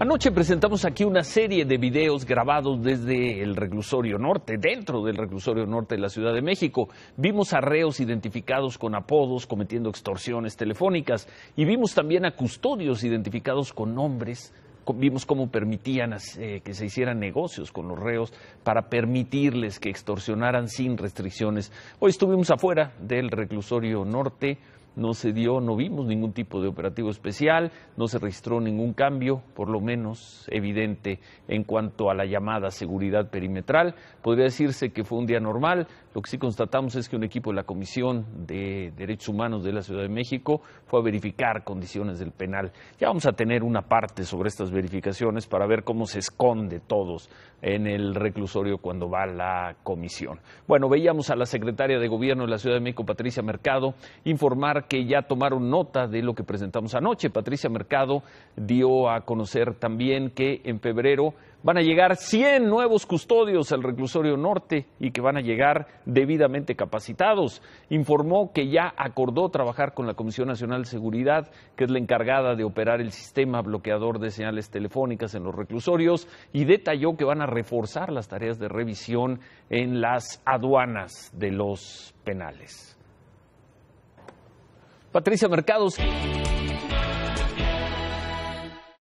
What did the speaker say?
Anoche presentamos aquí una serie de videos grabados desde el reclusorio norte, dentro del reclusorio norte de la Ciudad de México. Vimos a reos identificados con apodos cometiendo extorsiones telefónicas y vimos también a custodios identificados con nombres. Vimos cómo permitían que se hicieran negocios con los reos para permitirles que extorsionaran sin restricciones. Hoy estuvimos afuera del reclusorio norte. No vimos ningún tipo de operativo especial, no se registró ningún cambio, por lo menos evidente, en cuanto a la llamada seguridad perimetral. Podría decirse que fue un día normal. Lo que sí constatamos es que un equipo de la Comisión de Derechos Humanos de la Ciudad de México fue a verificar condiciones del penal. Ya vamos a tener una parte sobre estas verificaciones para ver cómo se esconde todos en el reclusorio cuando va la comisión. Bueno, veíamos a la secretaria de Gobierno de la Ciudad de México, Patricia Mercado, informar que ya tomaron nota de lo que presentamos anoche. Patricia Mercado dio a conocer también que en febrero van a llegar 100 nuevos custodios al reclusorio norte y que van a llegar debidamente capacitados. Informó que ya acordó trabajar con la Comisión Nacional de Seguridad, que es la encargada de operar el sistema bloqueador de señales telefónicas en los reclusorios, y detalló que van a reforzar las tareas de revisión en las aduanas de los penales. Patricia Mercado.